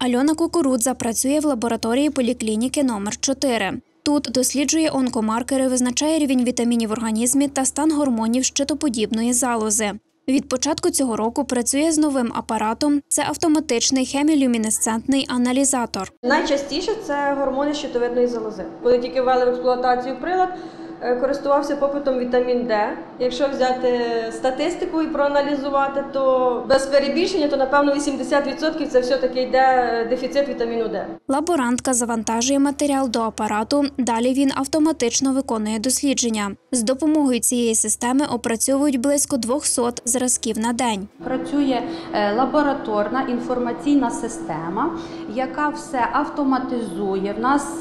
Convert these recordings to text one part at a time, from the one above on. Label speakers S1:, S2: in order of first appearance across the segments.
S1: Альона Кукурудза працює в лабораторії поліклініки номер 4. Тут досліджує онкомаркери, визначає рівень вітамінів в організмі та стан гормонів щитоподібної залози. Від початку цього року працює з новим апаратом – це автоматичний хемілюмінесцентний аналізатор.
S2: Найчастіше це гормони щитовидної залози. Коли тільки ввели в експлуатацію прилад, користувався попитом вітамін Д. Якщо взяти статистику і проаналізувати, то без перебільшення, то напевно 80% це все-таки йде дефіцит вітаміну Д.
S1: Лаборантка завантажує матеріал до апарату, далі він автоматично виконує дослідження. З допомогою цієї системи опрацьовують близько 200 зразків на день.
S3: Працює лабораторна інформаційна система, яка все автоматизує. В нас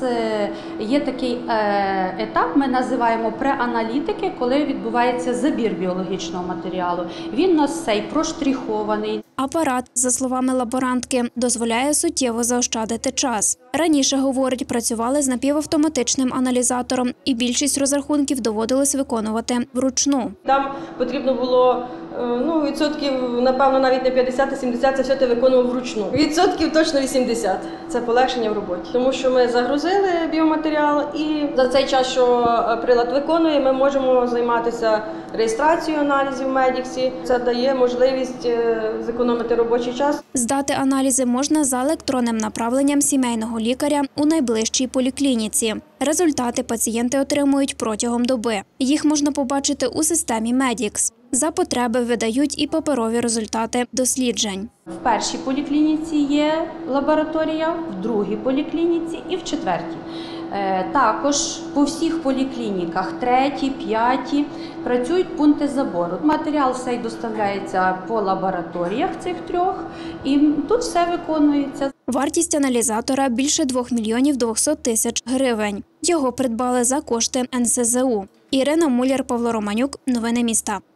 S3: є такий етап, ми називаємо преаналітики, коли відбувається забір біологічного матеріалу. Він у нас цей проштрихований.
S1: Апарат, за словами лаборантки, дозволяє суттєво заощадити час. Раніше, говорить, працювали з напівавтоматичним аналізатором і більшість розрахунків доводилось виконувати вручну.
S2: Там потрібно було, відсотків, напевно, навіть не 50-70, це все ти виконував вручну. Відсотків точно 80. Це полегшення в роботі. Тому що ми загрузили біоматеріал і за цей час, що прилад виконує, ми можемо займатися реєстрацією аналізів в Медіксі. Це дає можливість зекономити робочий час.
S1: Здати аналізи можна за електронним направленням сімейного лікаря у найближчій поліклініці. Результати пацієнти отримують протягом доби. Їх можна побачити у системі Медікс. За потреби видають і паперові результати досліджень.
S3: В першій поліклініці є лабораторія, в другій поліклініці і в четвертій. Також по всіх поліклініках, третій, п'ятій, працюють пункти забору. Матеріал цей доставляється по лабораторіях цих трьох і тут все виконується.
S1: Вартість аналізатора – більше 2 мільйонів 200 тисяч гривень. Його придбали за кошти НСЗУ. Ірина Муляр, Павло Романюк. Новини міста.